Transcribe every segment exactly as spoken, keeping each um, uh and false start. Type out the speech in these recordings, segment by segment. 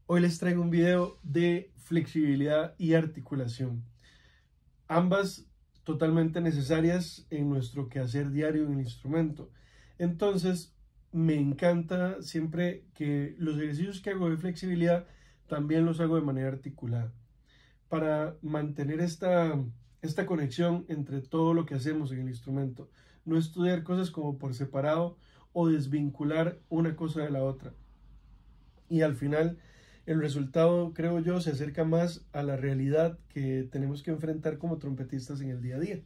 Hoy les traigo un video de flexibilidad y articulación, ambas totalmente necesarias en nuestro quehacer diario en el instrumento. Entonces me encanta siempre que los ejercicios que hago de flexibilidad también los hago de manera articulada, para mantener esta, esta conexión entre todo lo que hacemos en el instrumento, no estudiar cosas como por separado o desvincular una cosa de la otra. Y al final el resultado, creo yo, se acerca más a la realidad que tenemos que enfrentar como trompetistas en el día a día.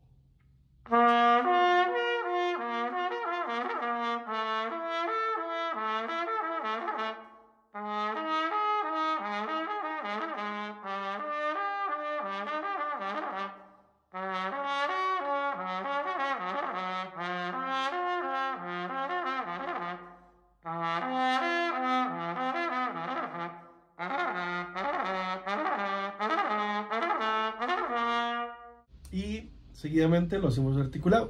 Y seguidamente lo hacemos articulado.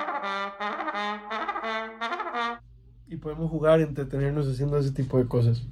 Y podemos jugar, entretenernos haciendo ese tipo de cosas.